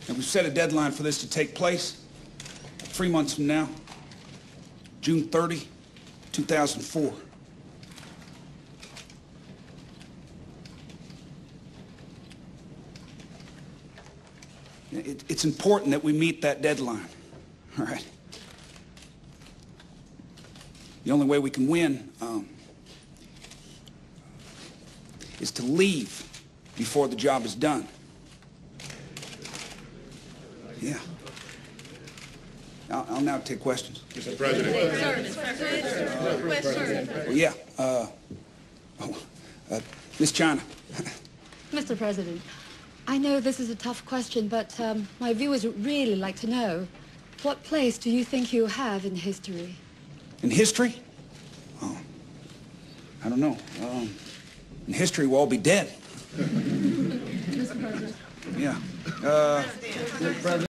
And we've set a deadline for this to take place 3 months from now, June 30, 2004. It's important that we meet that deadline, all right? The only way we can win is to leave before the job is done. Yeah. I'll now take questions. Mr. President. Well, yeah. Miss China. Mr. President, I know this is a tough question, but my viewers would really like to know, what place do you think you have in history? In history? Oh, I don't know. In history, we'll all be dead. Mr. President. Yeah.